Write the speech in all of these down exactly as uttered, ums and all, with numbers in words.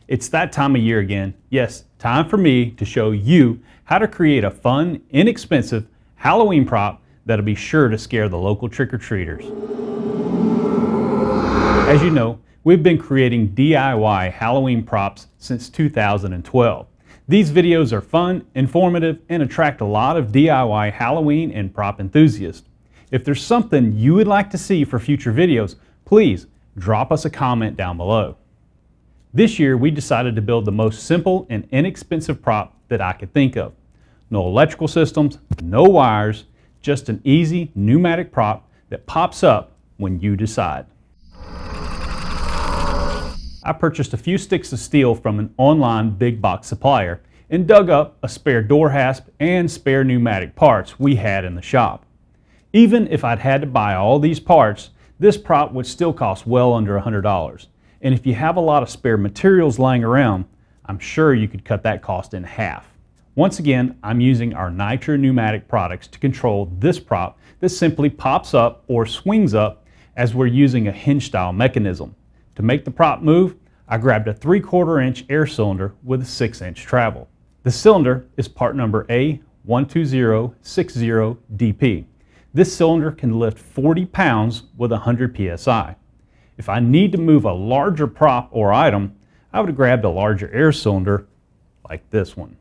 It's that time of year again. Yes, time for me to show you how to create a fun, inexpensive Halloween prop that'll be sure to scare the local trick-or-treaters. As you know, we've been creating D I Y Halloween props since two thousand twelve. These videos are fun, informative, and attract a lot of D I Y Halloween and prop enthusiasts. If there's something you would like to see for future videos, please drop us a comment down below. This year we decided to build the most simple and inexpensive prop that I could think of. No electrical systems, no wires, just an easy pneumatic prop that pops up when you decide. I purchased a few sticks of steel from an online big box supplier and dug up a spare door hasp and spare pneumatic parts we had in the shop. Even if I'd had to buy all these parts, this prop would still cost well under one hundred dollars. And if you have a lot of spare materials lying around, I'm sure you could cut that cost in half. Once again, I'm using our Nitra pneumatic products to control this prop that simply pops up or swings up as we're using a hinge style mechanism. To make the prop move, I grabbed a three quarter inch air cylinder with a six inch travel. The cylinder is part number A one two zero six zero D P. This cylinder can lift forty pounds with one hundred P S I. If I need to move a larger prop or item, I would have grabbed a larger air cylinder like this one.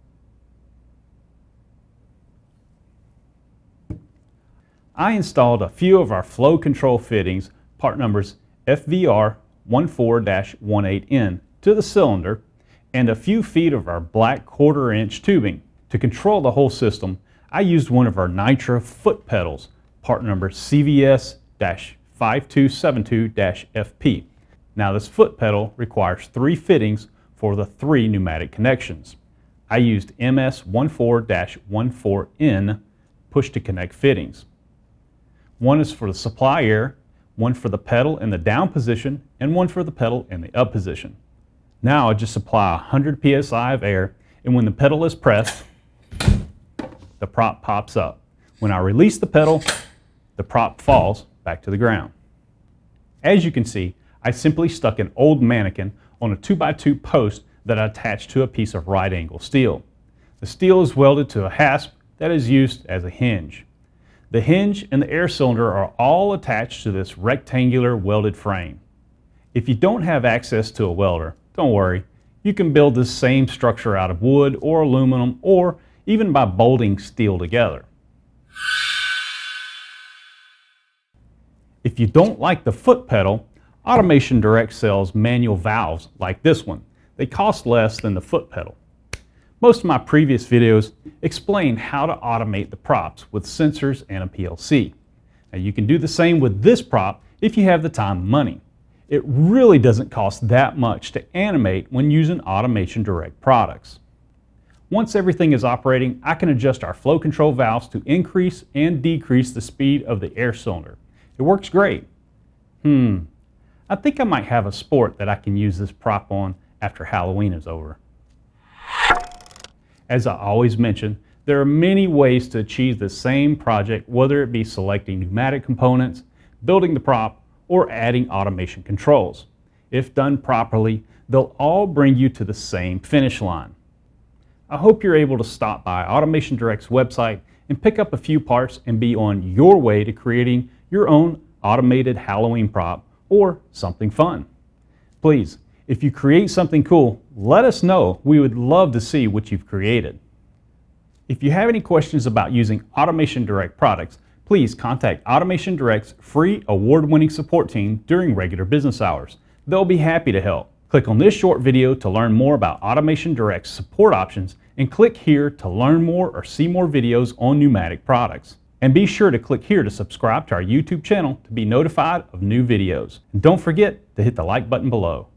I installed a few of our flow control fittings, part numbers F V R one four dash one eight N, to the cylinder, and a few feet of our black quarter inch tubing. To control the whole system, I used one of our Nitra foot pedals, part number C V S five two seven two F P. Now this foot pedal requires three fittings for the three pneumatic connections. I used M S fourteen dash fourteen N push to connect fittings. One is for the supply air, one for the pedal in the down position, and one for the pedal in the up position. Now I just supply one hundred P S I of air, and when the pedal is pressed, the prop pops up. When I release the pedal, the prop falls back to the ground. As you can see, I simply stuck an old mannequin on a two by two post that I attached to a piece of right angle steel. The steel is welded to a hasp that is used as a hinge. The hinge and the air cylinder are all attached to this rectangular welded frame. If you don't have access to a welder, don't worry. You can build this same structure out of wood or aluminum, or even by bolting steel together. If you don't like the foot pedal, Automation Direct sells manual valves like this one. They cost less than the foot pedal. Most of my previous videos explain how to automate the props with sensors and a P L C. Now you can do the same with this prop if you have the time and money. It really doesn't cost that much to animate when using Automation Direct products. Once everything is operating, I can adjust our flow control valves to increase and decrease the speed of the air cylinder. It works great. Hmm, I think I might have a sport that I can use this prop on after Halloween is over. As I always mention, there are many ways to achieve the same project, whether it be selecting pneumatic components, building the prop, or adding automation controls. If done properly, they'll all bring you to the same finish line. I hope you're able to stop by Automation Direct's website and pick up a few parts and be on your way to creating your own automated Halloween prop or something fun. Please, if you create something cool, let us know. We would love to see what you've created. If you have any questions about using Automation Direct products, please contact Automation Direct's free award-winning support team during regular business hours. They'll be happy to help. Click on this short video to learn more about Automation Direct's support options, and click here to learn more or see more videos on pneumatic products. And be sure to click here to subscribe to our YouTube channel to be notified of new videos. And don't forget to hit the like button below.